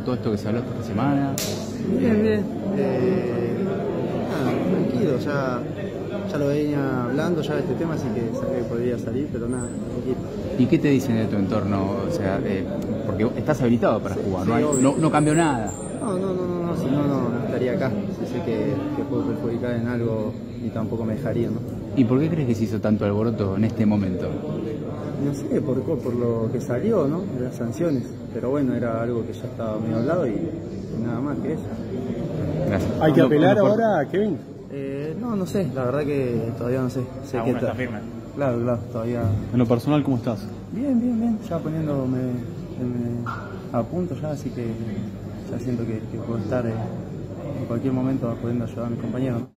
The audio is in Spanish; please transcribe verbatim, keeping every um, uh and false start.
con todo esto que se habló esta semana? Bien, bien. Eh, nada, tranquilo, ya, ya lo venía hablando ya de este tema, así que sabía que podría salir, pero nada, tranquilo. ¿Y qué te dicen de tu entorno? O sea, eh, porque estás habilitado para Sí, jugar, sí, no, hay, obvio. no, no cambió nada. No, no, no, no, no, si no, no, no estaría acá. Sí sé que, que puedo perjudicar en algo y tampoco me dejaría, ¿no? ¿Y por qué crees que se hizo tanto alboroto en este momento? No sé, por, por lo que salió, ¿no? De las sanciones. Pero bueno, era algo que ya estaba medio hablado y, y nada más que eso. Gracias. ¿Hay que No, apelar no, no, ahora, Kevin? Eh, no, no sé, la verdad que todavía no sé. sé Aún que no está firme. Claro, claro, todavía. En lo personal, ¿cómo estás? Bien, bien, bien, ya poniéndome me, a punto ya, así que ya siento que, que puedo estar eh, en cualquier momento pudiendo ayudar a mis compañeros, ¿no?